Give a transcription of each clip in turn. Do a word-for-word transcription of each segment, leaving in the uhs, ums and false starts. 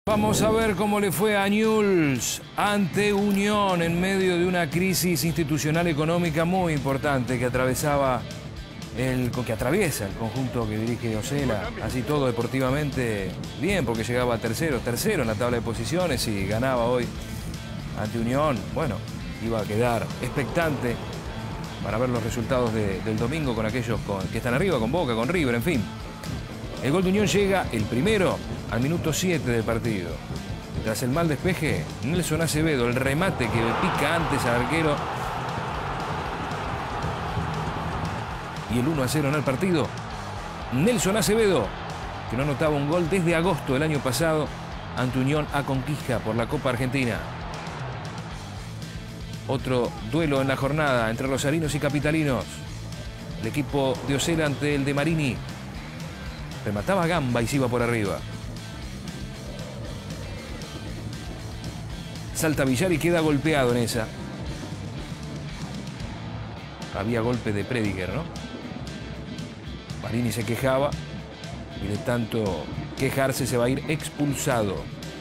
Vamos a ver cómo le fue a Newell's ante Unión en medio de una crisis institucional económica muy importante que atravesaba el que atraviesa el conjunto que dirige Osela. Así todo deportivamente bien, porque llegaba a tercero, tercero en la tabla de posiciones y ganaba hoy ante Unión. Bueno, iba a quedar expectante para ver los resultados de, del domingo con aquellos con, que están arriba, con Boca, con River, en fin. El gol de Unión llega el primero al minuto siete del partido. Tras el mal despeje, Nelson Acevedo, el remate que le pica antes al arquero. Y el uno a cero en el partido. Nelson Acevedo, que no anotaba un gol desde agosto del año pasado ante Unión a Conquija por la Copa Argentina. Otro duelo en la jornada entre rosarinos y capitalinos. El equipo de Osela ante el de Marini. Remataba Gamba y se iba por arriba. Salta Villar y queda golpeado en esa. Había golpe de Prediger, ¿no? Marini se quejaba y de tanto quejarse se va a ir expulsado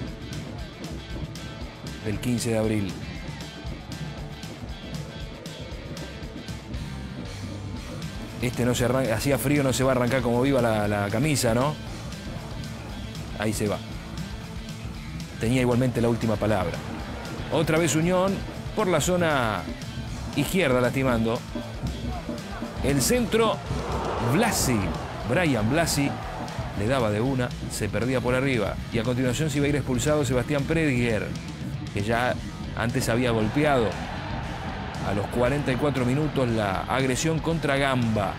del quince de abril. Este no se arranca, hacía frío, no se va a arrancar como viva la, la camisa, ¿no? Ahí se va. Tenía igualmente la última palabra. Otra vez Unión por la zona izquierda lastimando. El centro, Blasi, Brian Blasi, le daba de una, se perdía por arriba. Y a continuación se iba a ir expulsado Sebastián Prediger, que ya antes había golpeado. A los cuarenta y cuatro minutos la agresión contra Gamba.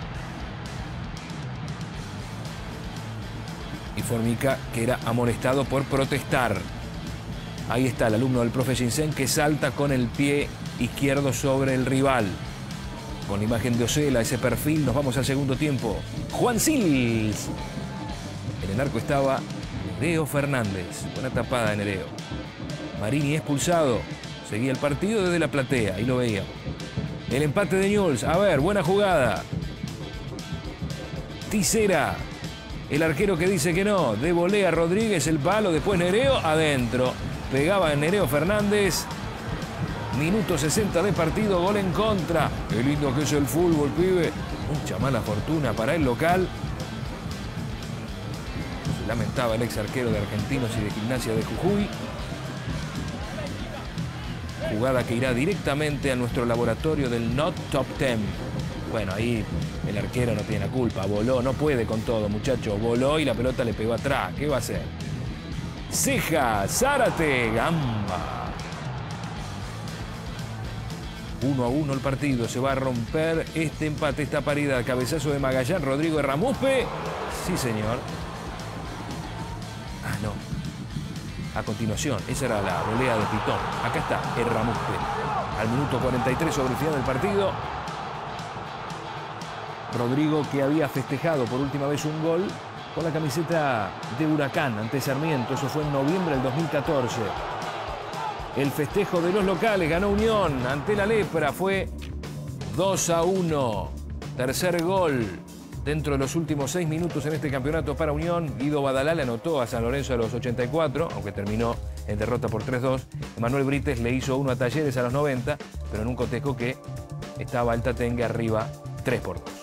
Y Formica, que era amonestado por protestar. Ahí está el alumno del profe Ginseng que salta con el pie izquierdo sobre el rival. Con la imagen de Osela, ese perfil, nos vamos al segundo tiempo. Juan Sils. En el arco estaba Nereo Fernández. Buena tapada de Nereo. Marini expulsado. Seguía el partido desde la platea, ahí lo veíamos. El empate de Newell's, a ver, buena jugada. Tisera, el arquero que dice que no. De volea Rodríguez, el palo, después Nereo, adentro. Pegaba en Nereo Fernández. Minuto sesenta de partido, gol en contra. Qué lindo que es el fútbol, pibe. Mucha mala fortuna para el local. Se lamentaba el ex arquero de Argentinos y de Gimnasia de Jujuy. Jugada que irá directamente a nuestro laboratorio del Not Top Ten. Bueno, ahí el arquero no tiene la culpa. Voló, no puede con todo, muchacho. Voló y la pelota le pegó atrás. ¿Qué va a hacer? Ceja, Zárate, Gamba. Uno a uno el partido. Se va a romper este empate, esta paridad. Cabezazo de Magallán, Rodrigo Erramuspe. Sí, señor. Ah, no. A continuación, esa era la volea de Pitón. Acá está Erramuspe. Al minuto cuarenta y tres sobre el final del partido. Rodrigo, que había festejado por última vez un gol con la camiseta de Huracán ante Sarmiento. Eso fue en noviembre del dos mil catorce. El festejo de los locales. Ganó Unión ante la Lepra. Fue dos a uno. Tercer gol dentro de los últimos seis minutos en este campeonato para Unión. Guido Badalá le anotó a San Lorenzo a los ochenta y cuatro, aunque terminó en derrota por tres dos. Manuel Brites le hizo uno a Talleres a los noventa, pero en un cotejo que estaba el Tatengue arriba tres por dos.